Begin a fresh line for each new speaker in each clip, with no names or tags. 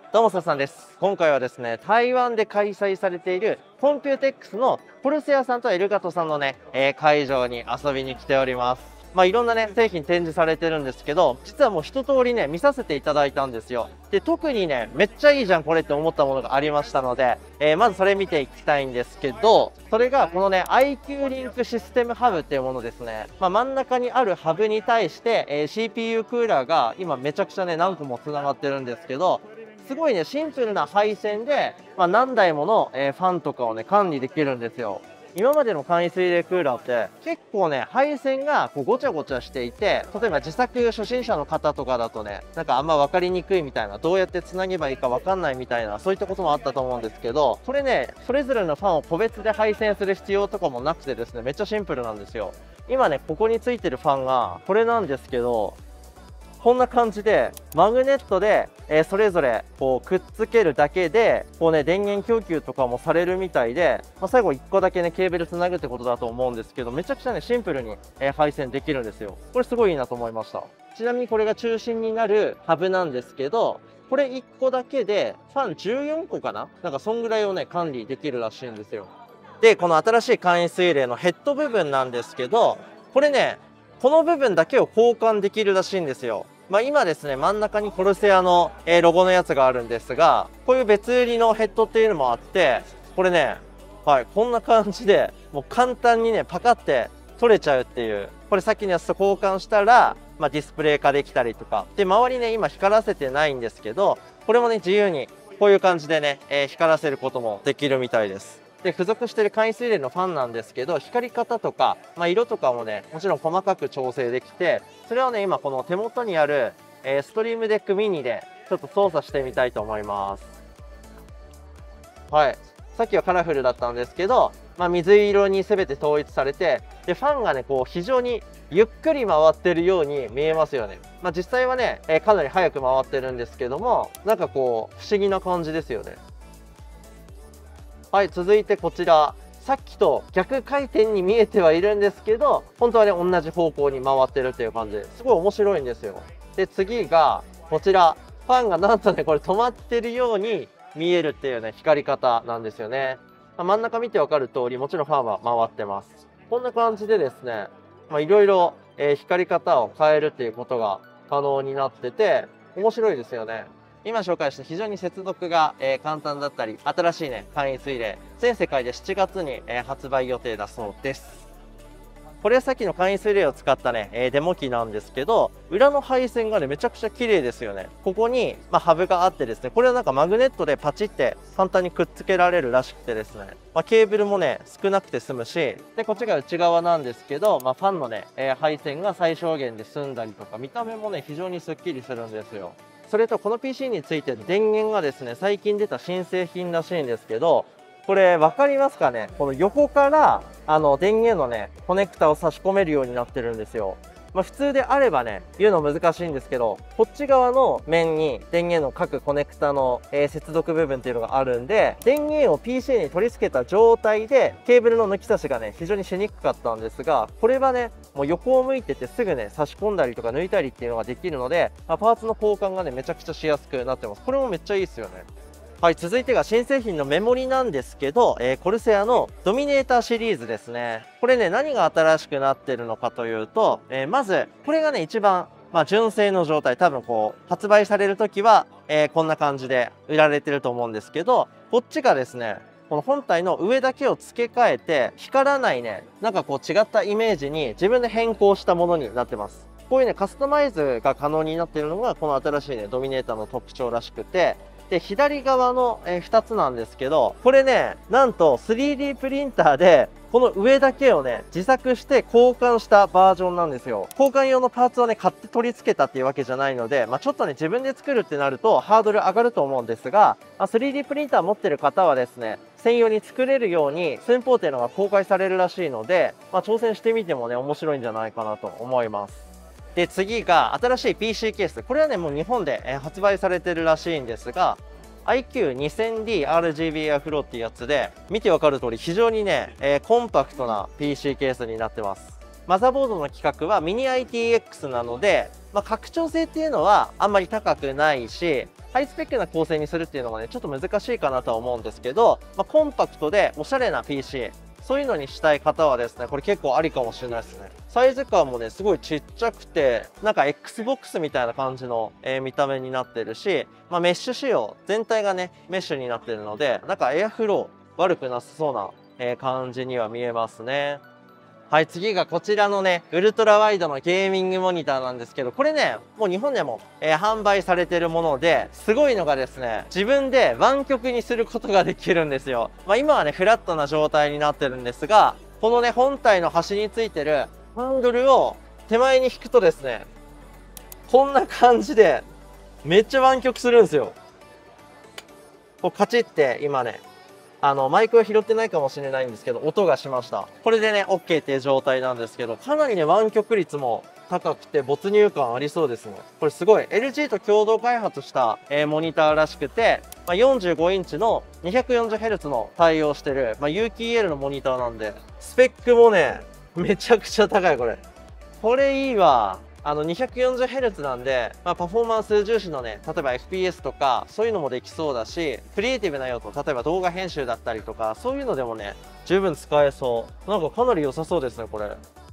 どうも、ささんです。今回はですね、台湾で開催されているコンピューテックスのコルセアさんとエルガトさんのね、会場に遊びに来ております。いろんなね、製品展示されてるんですけど、実はもう一通りね、見させていただいたんですよ。で、特にね、めっちゃいいじゃん、これって思ったものがありましたので、まずそれ見ていきたいんですけど、それがこのね、IQ リンクシステムハブっていうものですね。真ん中にあるハブに対して、CPU クーラーが今めちゃくちゃね、何個も繋がってるんですけど、すごいね、シンプルな配線で、何台もの、ファンとかをね、管理できるんですよ。今までの簡易水冷クーラーって結構ね、配線がこうごちゃごちゃしていて、例えば自作初心者の方とかだとね、なんかあんま分かりにくいみたいな、どうやってつなげばいいか分かんないみたいな、そういったこともあったと思うんですけど、これね、それぞれのファンを個別で配線する必要とかもなくてですね、めっちゃシンプルなんですよ。今ね、ここについてるファンがこれなんですけど、こんな感じでマグネットで、それぞれこうくっつけるだけでこうね、電源供給とかもされるみたいで、最後1個だけね、ケーブルつなぐってことだと思うんですけど、めちゃくちゃね、シンプルに、配線できるんですよ。これすごいいいなと思いました。ちなみにこれが中心になるハブなんですけど、これ1個だけでファン14個かな、なんかそんぐらいをね、管理できるらしいんですよ。で、この新しい簡易水冷のヘッド部分なんですけど、これね、この部分だけを交換できるらしいんですよ。今ですね、真ん中にコルセアの、ロゴのやつがあるんですが、こういう別売りのヘッドっていうのもあって、これね、はい、こんな感じで、もう簡単にね、パカって取れちゃうっていう。これさっきのやつと交換したら、ディスプレイ化できたりとか。で、周りね、今光らせてないんですけど、これもね、自由にこういう感じでね、光らせることもできるみたいです。で、付属している簡易水冷のファンなんですけど、光り方とか、色とかもね、もちろん細かく調整できて、それをね、今この手元にある、ストリームデックミニでちょっと操作してみたいと思います。はい。さっきはカラフルだったんですけど、水色に全て統一されて、で、ファンがね、こう非常にゆっくり回ってるように見えますよね。実際はね、かなり速く回ってるんですけども、なんかこう、不思議な感じですよね。はい、続いてこちら。さっきと逆回転に見えてはいるんですけど、本当はね、同じ方向に回ってるっていう感じですごい面白いんですよ。で、次がこちら。ファンがなんとね、これ止まってるように見えるっていうね、光り方なんですよね。真ん中見てわかる通り、もちろんファンは回ってます。こんな感じでですね、いろいろ光り方を変えるっていうことが可能になってて、面白いですよね。今紹介した非常に接続が簡単だったり、新しいね、簡易水冷、全世界で7月に発売予定だそうです。これはさっきの簡易水冷を使ったね、デモ機なんですけど、裏の配線がね、めちゃくちゃ綺麗ですよね。ここに、ハブがあってですね、これはなんかマグネットでパチって簡単にくっつけられるらしくてですね、ケーブルもね、少なくて済むし、で、こっちが内側なんですけど、ファンのね、配線が最小限で済んだりとか、見た目もね、非常にスッキリするんですよ。それとこの PC についてる電源がですね、最近出た新製品らしいんですけど、これ分かりますかね、この横から電源のね、コネクタを差し込めるようになってるんですよ。普通であればね、言うの難しいんですけど、こっち側の面に電源の各コネクタの、接続部分っていうのがあるんで、電源を PC に取り付けた状態で、ケーブルの抜き差しがね、非常にしにくかったんですが、これはね、もう横を向いててすぐね、差し込んだりとか抜いたりっていうのができるので、パーツの交換がね、めちゃくちゃしやすくなってます。これもめっちゃいいですよね。はい、続いてが新製品のメモリなんですけど、コルセアのドミネーターシリーズですね。これね、何が新しくなってるのかというと、まず、これがね、一番、純正の状態。多分こう、発売される時は、こんな感じで売られてると思うんですけど、こっちがですね、この本体の上だけを付け替えて、光らないね、なんかこう違ったイメージに自分で変更したものになってます。こういうね、カスタマイズが可能になっているのが、この新しいね、ドミネーターの特徴らしくて、で、左側の2つなんですけど、これね、なんと 3D プリンターで、この上だけをね、自作して交換したバージョンなんですよ。交換用のパーツをね、買って取り付けたっていうわけじゃないので、ちょっとね、自分で作るってなるとハードル上がると思うんですが、3D プリンター持ってる方はですね、専用に作れるように寸法っていうのが公開されるらしいので、挑戦してみてもね、面白いんじゃないかなと思います。で、次が新しい PC ケース。これはね、もう日本で発売されてるらしいんですが、IQ2000D RGB アフロっていうやつで、見てわかる通り非常にね、コンパクトな PC ケースになってます。 マザーボードの規格はミニ ITX なので、拡張性っていうのはあんまり高くないし、ハイスペックな構成にするっていうのがね、ちょっと難しいかなとは思うんですけど、コンパクトでおしゃれな PC、そういうのにしたい方はですね、これ結構ありかもしれないですね。サイズ感もね、すごいちっちゃくて、なんか Xbox みたいな感じの、見た目になってるし、メッシュ仕様、全体がね、メッシュになってるので、なんかエアフロー悪くなさそうな、感じには見えますね。はい、次がこちらのね、ウルトラワイドのゲーミングモニターなんですけど、これね、もう日本でも、販売されてるもので、すごいのがですね、自分で湾曲にすることができるんですよ。今はね、フラットな状態になってるんですが、このね、本体の端についてるハンドルを手前に引くとですね、こんな感じで、めっちゃ湾曲するんですよ。こうカチッて今ね、マイクは拾ってないかもしれないんですけど、音がしました。これでね、OK っていう状態なんですけど、かなりね、湾曲率も高くて没入感ありそうですね。これすごい。LG と共同開発した、モニターらしくて、45インチの 240Hz の対応してる、有機 EL のモニターなんで、スペックもね、めちゃくちゃ高い、これ。これいいわ。240Hz なんで、パフォーマンス重視のね、例えば FPS とか、そういうのもできそうだし、クリエイティブな用途、例えば動画編集だったりとか、そういうのでもね、十分使えそう。なんかかなり良さそうですね、これ。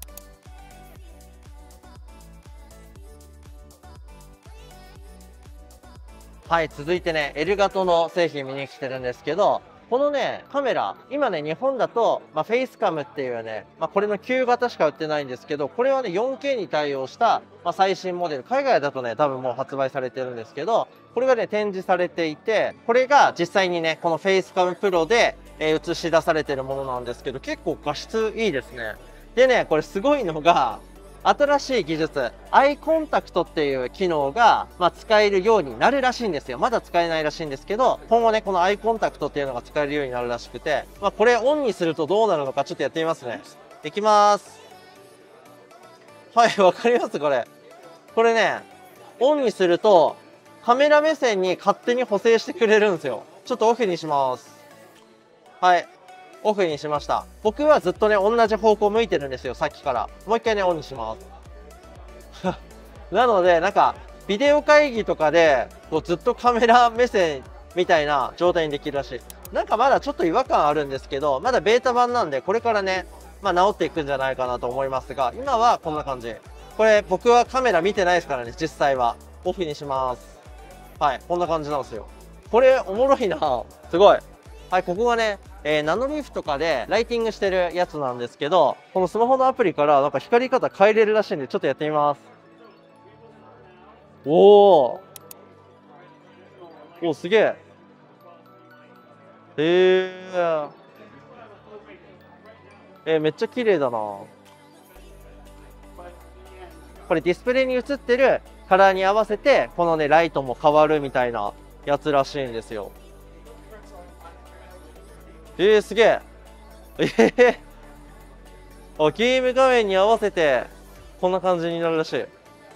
はい、続いてね、エルガトの製品見に来てるんですけど、このね、カメラ、今ね、日本だと、フェイスカムっていうね、これの旧型しか売ってないんですけど、これはね、4K に対応した、最新モデル、海外だとね、多分もう発売されてるんですけど、これがね、展示されていて、これが実際にね、このフェイスカムプロで、映し出されてるものなんですけど、結構画質いいですね。でね、これすごいのが、新しい技術、アイコンタクトっていう機能が、使えるようになるらしいんですよ。まだ使えないらしいんですけど、今後ね、このアイコンタクトっていうのが使えるようになるらしくて、これオンにするとどうなるのかちょっとやってみますね。いきます。はい、わかりますこれ。これね、オンにすると、カメラ目線に勝手に補正してくれるんですよ。ちょっとオフにします。はい。オフにしました。僕はずっとね、同じ方向向いてるんですよ、さっきから。もう一回ね、オンにします。なので、なんか、ビデオ会議とかで、こうずっとカメラ目線みたいな状態にできるらしい。なんかまだちょっと違和感あるんですけど、まだベータ版なんで、これからね、治っていくんじゃないかなと思いますが、今はこんな感じ。これ、僕はカメラ見てないですからね、実際は。オフにします。はい、こんな感じなんですよ。これ、おもろいな。すごい。はい、ここがね、ナノリーフとかでライティングしてるやつなんですけど、このスマホのアプリからなんか光り方変えれるらしいんで、ちょっとやってみます。おー。お、すげえ。めっちゃ綺麗だな。これディスプレイに映ってるカラーに合わせて、このね、ライトも変わるみたいなやつらしいんですよ。すげえ。ゲーム画面に合わせて、こんな感じになるらしい。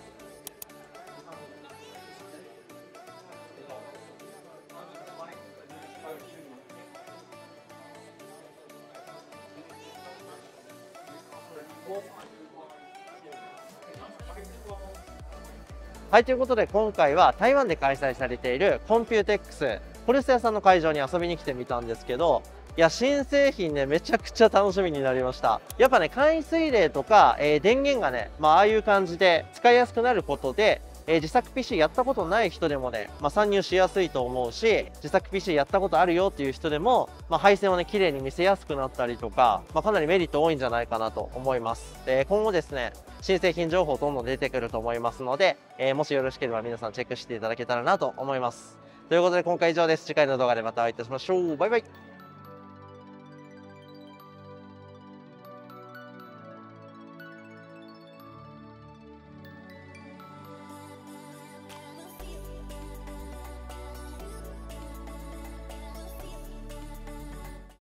はい、ということで今回は台湾で開催されているコンピューテックスポルセ屋さんの会場に遊びに来てみたんですけど、いや、新製品ね、めちゃくちゃ楽しみになりました。やっぱね、簡易水冷とか、電源がね、ああいう感じで使いやすくなることで、自作 PC やったことない人でもね、参入しやすいと思うし、自作 PC やったことあるよっていう人でも、配線をね、綺麗に見せやすくなったりとか、かなりメリット多いんじゃないかなと思います。今後ですね、新製品情報どんどん出てくると思いますので、もしよろしければ皆さんチェックしていただけたらなと思います。ということで今回以上です。次回の動画でまたお会いいたしましょう。バイバイ。